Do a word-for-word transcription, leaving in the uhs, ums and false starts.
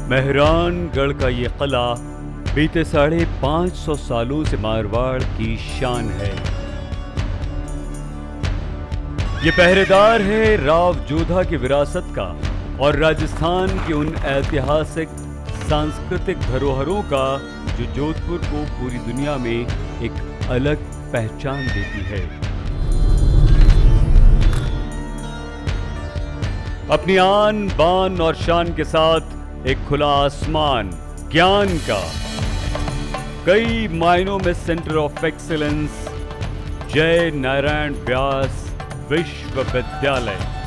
मेहरानगढ़ का ये किला बीते साढ़े पांच सौ सालों से मारवाड़ की शान है। ये पहरेदार है राव जोधा की विरासत का और राजस्थान के उन ऐतिहासिक सांस्कृतिक धरोहरों का जो जोधपुर को पूरी दुनिया में एक अलग पहचान देती है। अपनी आन बान और शान के साथ एक खुला आसमान, ज्ञान का कई मायनों में सेंटर ऑफ एक्सीलेंस, जय नारायण व्यास विश्वविद्यालय।